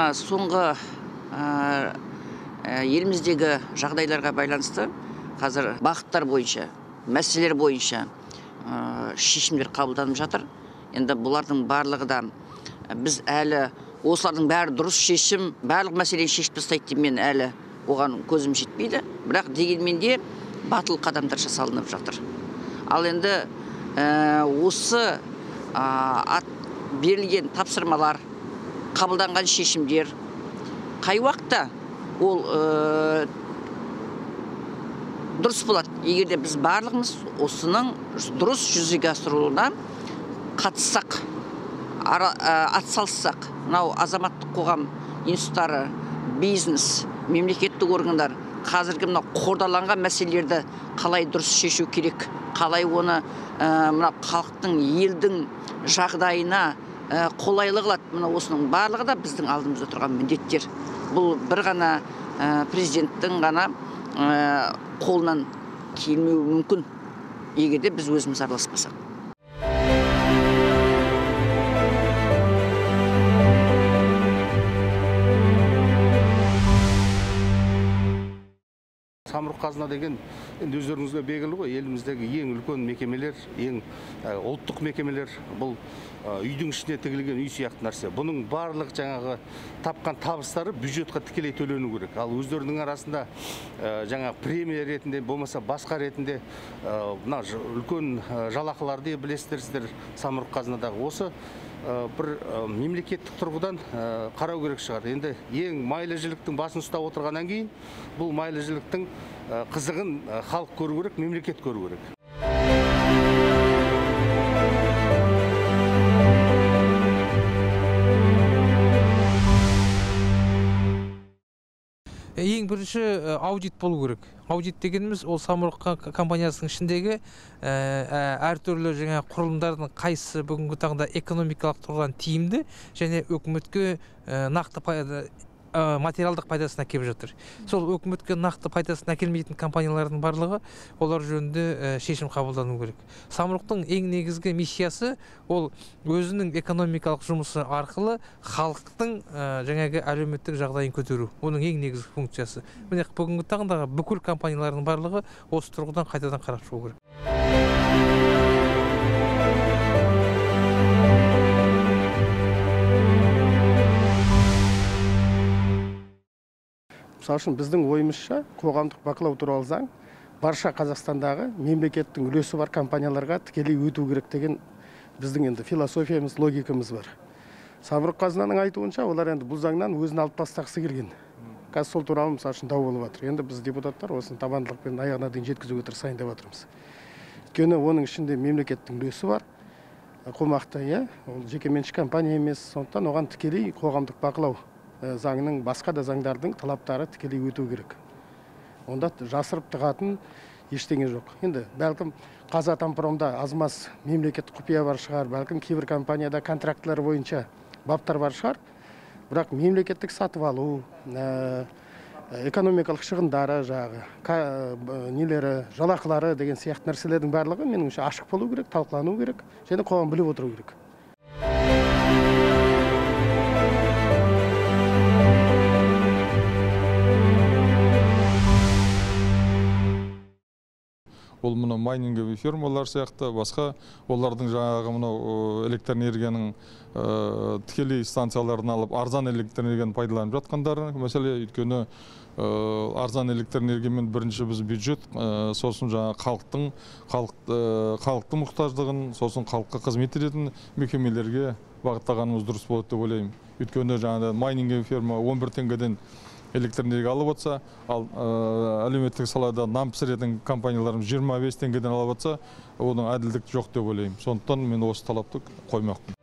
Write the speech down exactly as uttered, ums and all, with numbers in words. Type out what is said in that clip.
мына соңғы еліміздегі жағдайларға байланысты қазір бағыттар бойынша, мәселелер бойынша шешімдер қабылданып жатыр. Енді бұлардың барлығы да біз әлі осылардың бәрі дұрыс шешім, барлық мәселені шешіп тастайды деп мен әлі оған көзім жетпейді. Бірақ дегенмен де батыл қадамдар жасалынып жатыр. Ал енді осы берілген тапсырмалар, қабылданған шешімдер қай уақытта ол дұрыс болады. Егер де біз барлығымыз осының дұрыс жүзеге асыруына қатыссақ, атсалыссақ, мынау азаматтық қоғам институттары, бизнес, мемлекеттік органдар қазіргі мына қордаланған мәселелерді қалай дұрыс шешу керек, қалай оны мына халықтың, елдің жағдайына қолайлы қылады. Мына осының барлығы да біздің алдымызда тұрған міндеттер. Бұл бір ғана президенттің ғана қолынан келмеуі мүмкін, егер де біз өзіміз араласпасақ. Самұрық-қазына деген өздеріңізге белгілі ғой, еліміздегі ең үлкен мекемелер, ең ұлттық мекемелер, бұл үйдің ішіне тігілген үй сияқты нәрсе. Бұның барлық жаңағы тапқан табыстары бюджетқа тікелей төлену керек. Ал өздерінің арасында жаңа премия ретінде, болмаса басқа ретінде мына үлкен жалақыларды білесіздер Самұрық-қазынадағы. Осы бір мемлекеттік тұрғыдан қарау керек шығар. Енді ең майлы жіліктің басын ұстап отырғаннан кейін бұл майлы жіліктің қызығын халық көру керек, мемлекет көру керек. Ең бірінші аудит болу керек. Аудит дегеніміз ол Самұрық компаниясының ішіндегі әртүрлі жаңа құрылымдардың қайсысы бүгінгі таңда экономикалық тұрғыдан тиімді және өкіметке нақты пайда материалдық пайдасын әкеліп жатыр. Сол өкіметке нақты пайдасын әкелмейтін компаниялардың барлығы олар жөнінде шешім қабылдану керек. Самұрықтың ең негізгі миссиясы ол өзінің экономикалық жұмысы арқылы халықтың жаңағы әлеуметтік жағдайын көтеру. Оның ең негізгі функциясы. Міне бүгінгі таңдағы бүкіл компаниялардың барлығы осы тұрғыдан қайтадан қарап шығу керек. Мысалы үшін біздің ойымызша қоғамдық бақылау туралы заң барша Қазақстандағы мемлекеттің үлесі бар компанияларға тікелей өту керек деген біздің енді философиямыз, логикамыз бар. Самұрық-қазынаның айтуынша олар енді бұл заңнан өзін алып тастағысы келген. Қазір сол туралы мысалы үшін дау болып жатыр. Енді біз депутаттар осыны табандылықпен аяғына дейін жеткізуге тырысайын деп жатырмыз. Өйткені оның ішінде мемлекеттің үлесі бар. Қомақты, иә, ол жекеменшік компания емес, сондықтан оған тікелей қоғамдық бақылау заңның, басқа да заңдардың талаптары тікелей өту керек. Онда жасырып тығатын ештеңе жоқ. Енді бәлкім Қазатомпромда аз-маз мемлекеттік құпия бар шығар, бәлкім кейбір компанияда контрактілер бойынша баптар бар шығар. Бірақ мемлекеттік сатып алу, экономикалық шығындары, жағы, нелері, жалақылары деген сияқты нәрселердің барлығы меніңше ашық болу керек, талқылану керек, және қоғам біліп отыру керек. Ол мұны майнинговый фермалар сияқты, басқа олардың жаңағы мынау электр энергияның тікелей станцияларын алып, арзан электр энергияны пайдаланып жатқандары мәселе. Өйткені арзан электр энергиямен бірінші біз бюджет, сосын жаңағы халықтың халықтың мұқтаждығын, сосын халыққа қызмет ететін мекемелерге бағыттағанымыз дұрыс болады деп ойлаймын. Өйткені жаңағы майнинговый ферма он бір теңгеден электр энергия алып отса, ал әлеуметтік салада нан пісіретін компанияларымыз жиырма бес теңгеден алып отса, оның әділдік жоқ деп ойлаймын. Сондықтан мен осы талапты қоймақпын.